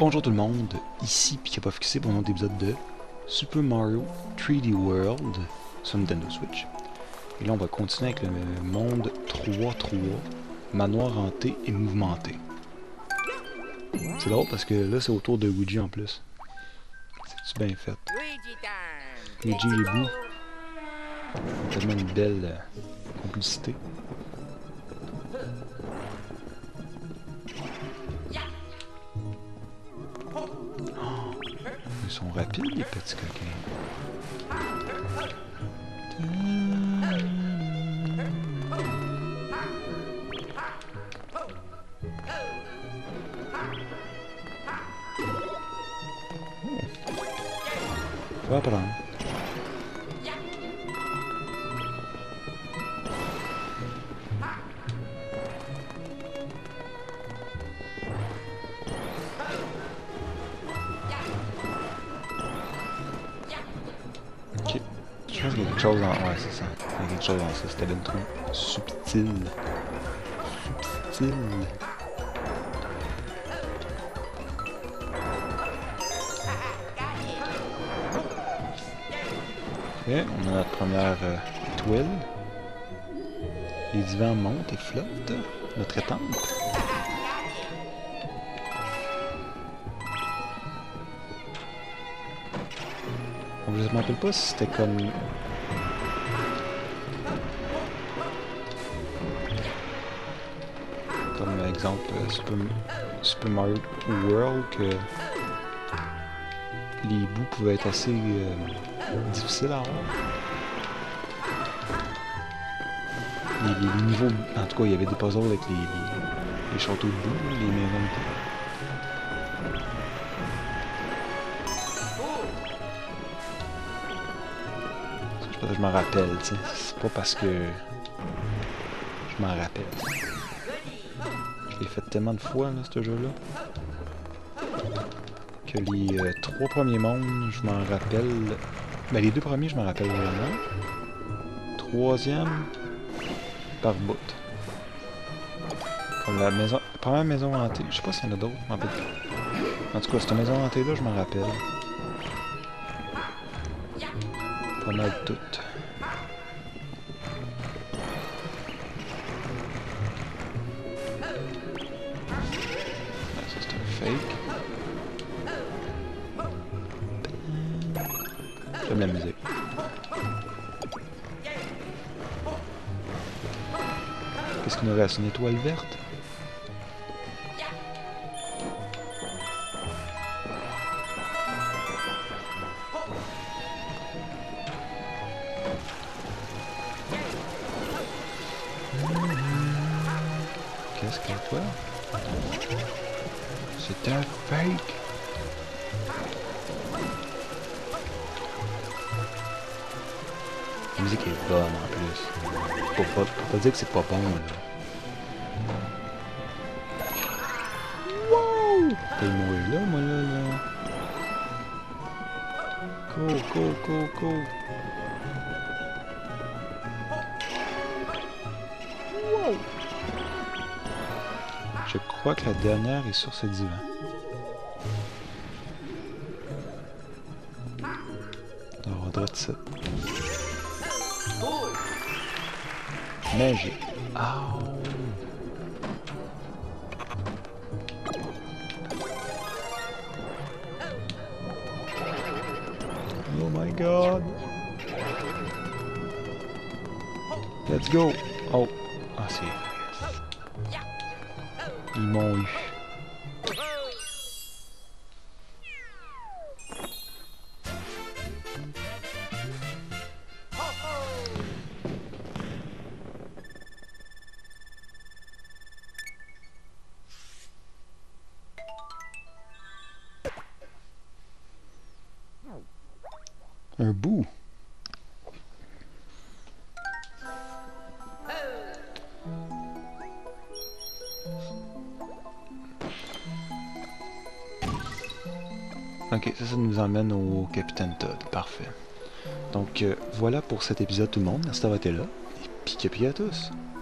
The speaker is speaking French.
Bonjour tout le monde, ici PikaPofQC pour un autre épisode de Super Mario 3D World sur Nintendo Switch. Et là on va continuer avec le monde 3-3, manoir hanté et mouvementé. C'est drôle parce que là c'est autour de Luigi en plus. C'est-tu bien fait? Luigi et Boo. Tellement une belle complicité. Ils sont rapides les petits coquins. Faut apprendre. Ok. Je pense qu'il y a quelque chose dans... Ouais, c'est ça. Il y a quelque chose dans ça. C'était bien trop subtil. Subtil. Ok, on a notre première tuile. Les divans montent et flottent. Notre étampe. Donc, je ne me rappelle pas si c'était comme... Comme exemple Super Mario World que les bouts pouvaient être assez difficiles à avoir. Les niveaux, en tout cas il y avait des puzzles avec les châteaux de boue, les maisons de boue. Je m'en rappelle, tu sais. C'est pas parce que je m'en rappelle. Je l'ai fait tellement de fois, là, ce jeu-là. Que les 3 premiers mondes, je m'en rappelle... Ben, les 2 premiers, je m'en rappelle vraiment. 3e, par bout. Comme la maison... La première maison hantée. Je sais pas s'il y en a d'autres, je m'en rappelle plus. En tout cas, cette maison hantée-là, je m'en rappelle. Pas mal toutes. Ça, c'est un fake. J'aime la musique. Qu'est-ce qu'il nous reste? Une étoile verte? Qu'est-ce qu'il y a toi? C'est un fake! La musique est bonne en plus. Pour pas dire que c'est pas bon là. Wow! T'es mourir là, moi là. Go. Wow! Je crois que la dernière est sur ce divan. Alors, on doit être ça. Magie. Oh. Oh my god. Let's go. Oh. Ah, c'est... Ils m'ont eu. Un bout. Ok, ça nous emmène au Capitaine Todd. Parfait. Donc voilà pour cet épisode tout le monde. Merci d'avoir été là. Et pika à tous.